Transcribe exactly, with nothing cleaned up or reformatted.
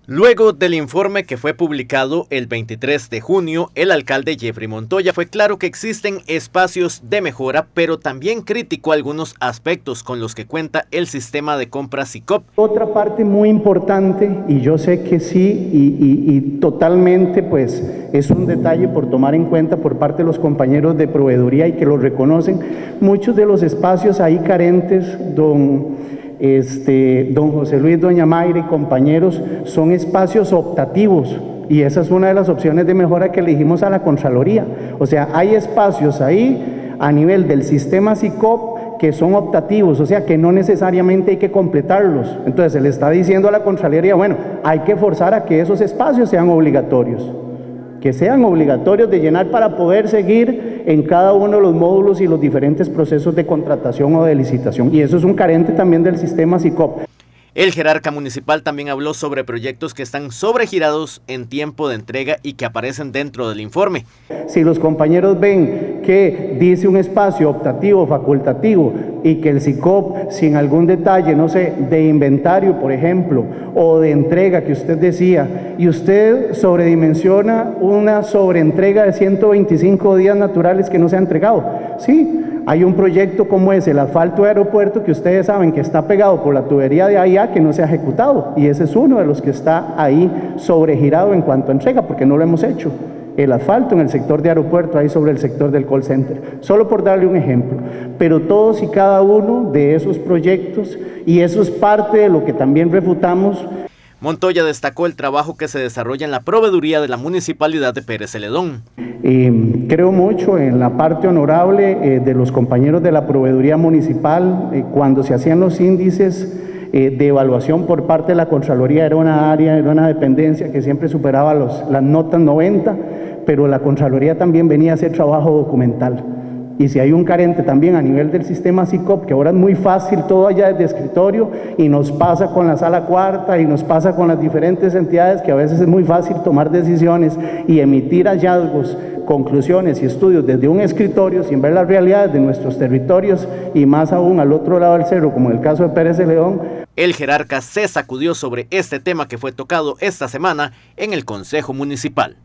Luego del informe que fue publicado el veintitrés de junio, el alcalde Jeffrey Montoya fue claro que existen espacios de mejora, pero también criticó algunos aspectos con los que cuenta el sistema de compras SICOP. Otra parte muy importante, y yo sé que sí, y, y, y totalmente pues es un detalle por tomar en cuenta por parte de los compañeros de proveeduría y que lo reconocen, muchos de los espacios ahí carentes, don... Este, don José Luis, doña Mayra y compañeros, son espacios optativos y esa es una de las opciones de mejora que elegimos a la Contraloría. O sea, hay espacios ahí a nivel del sistema SICOP que son optativos, o sea, que no necesariamente hay que completarlos. Entonces se le está diciendo a la Contraloría, bueno, hay que forzar a que esos espacios sean obligatorios, que sean obligatorios de llenar para poder seguir en cada uno de los módulos y los diferentes procesos de contratación o de licitación. Y eso es un carente también del sistema SICOP. El jerarca municipal también habló sobre proyectos que están sobregirados en tiempo de entrega y que aparecen dentro del informe. Si los compañeros ven que dice un espacio optativo, facultativo, y que el SICOP, sin algún detalle, no sé, de inventario, por ejemplo, o de entrega que usted decía, y usted sobredimensiona una sobreentrega de ciento veinticinco días naturales que no se ha entregado, sí. Hay un proyecto como es el asfalto de aeropuerto que ustedes saben que está pegado por la tubería de A I A que no se ha ejecutado y ese es uno de los que está ahí sobregirado en cuanto a entrega porque no lo hemos hecho. El asfalto en el sector de aeropuerto, ahí sobre el sector del call center, solo por darle un ejemplo. Pero todos y cada uno de esos proyectos, y eso es parte de lo que también refutamos. Montoya destacó el trabajo que se desarrolla en la proveeduría de la Municipalidad de Pérez Celedón. Eh, creo mucho en la parte honorable eh, de los compañeros de la proveeduría municipal. Eh, cuando se hacían los índices eh, de evaluación por parte de la Contraloría, era una área, era una dependencia que siempre superaba los, las notas noventa, pero la Contraloría también venía a hacer trabajo documental. Y si hay un carente también a nivel del sistema SICOP, que ahora es muy fácil todo allá desde escritorio, y nos pasa con la sala cuarta, y nos pasa con las diferentes entidades, que a veces es muy fácil tomar decisiones y emitir hallazgos, conclusiones y estudios desde un escritorio, sin ver las realidades de nuestros territorios, y más aún al otro lado del cerro, como en el caso de Pérez Celedón. El jerarca se sacudió sobre este tema que fue tocado esta semana en el Consejo Municipal.